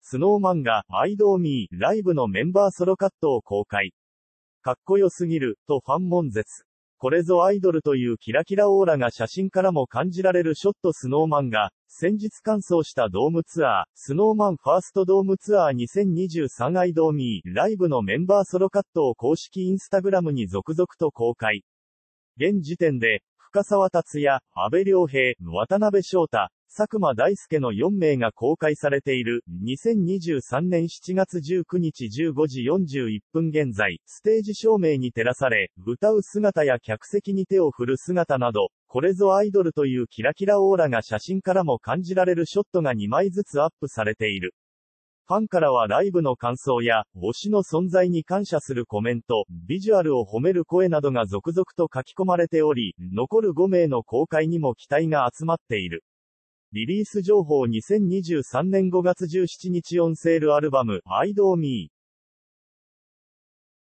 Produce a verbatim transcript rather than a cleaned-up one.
スノーマンが、アイドーミー、ライブのメンバーソロカットを公開。かっこよすぎる、とファン悶絶。これぞアイドルというキラキラオーラが写真からも感じられるショットスノーマンが、先日完走したドームツアー、スノーマンファーストドームツアーにせんにじゅうさんアイドーミー、ライブのメンバーソロカットを公式インスタグラムに続々と公開。現時点で、深澤達也、阿部亮平、渡辺翔太、佐久間大介のよんめいが公開されている、にせんにじゅうさんねんしちがつじゅうくにちじゅうごじよんじゅういっぷん現在、ステージ照明に照らされ、歌う姿や客席に手を振る姿など、これぞアイドルというキラキラオーラが写真からも感じられるショットがにまいずつアップされている。ファンからはライブの感想や、推しの存在に感謝するコメント、ビジュアルを褒める声などが続々と書き込まれており、残るごめいの公開にも期待が集まっている。リリース情報にせんにじゅうさんねんごがつじゅうしちにちオンセールアルバム、アイドーミー。